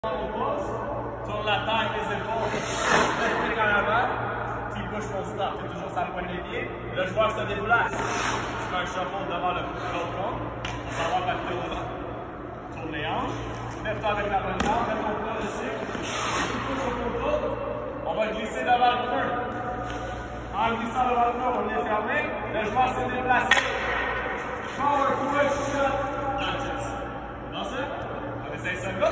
Tourne la tête, les épaules, reste en avant, tu push ton stop, tu es toujours sur le point des pieds. Le joueur se déplace. Tu fais un shuffle devant l'autre compte. On s'en va partir devant. Tourne les hanches. Lève-toi avec la bonne jambe, mets ton poids dessus. Tu touches au contour. On va glisser devant le creux. En glissant devant le creux, on est fermé. Le joueur s'est déplacé. Power push shot. Dans ça, on essaye ça.